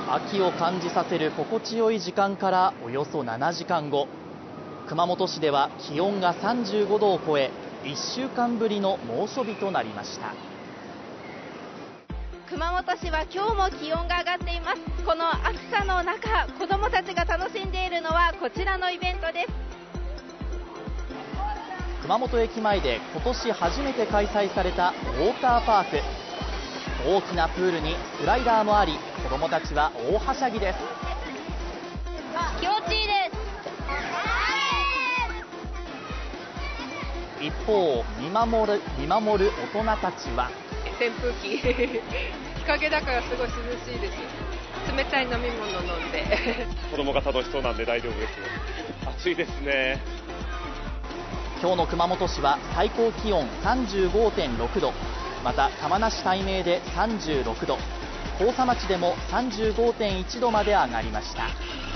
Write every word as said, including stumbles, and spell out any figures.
秋を感じさせる心地よい時間からおよそななじかんご、熊本市では気温がさんじゅうごどを超え、いっしゅうかんぶりの猛暑日となりました。 熊本市は今日も気温が上がっています。この暑さの中、子どもたちが楽しんでいるのはこちらのイベントです。 熊本駅前で今年初めて開催されたウォーターパーク。大きなプールにスライダーもあり、子どもたちは大はしゃぎです。 気持ちいいです。 一方、見守る見守る大人たちは扇風機日陰だからすごい涼しいです。冷たい飲み物飲んで子供が楽しそうなんで大丈夫です。暑いですね。 今日の熊本市は最高気温 さんじゅうごてんろくど、また玉名市岱明でさんじゅうろくど、甲佐町でも さんじゅうごてんいちどまで上がりました。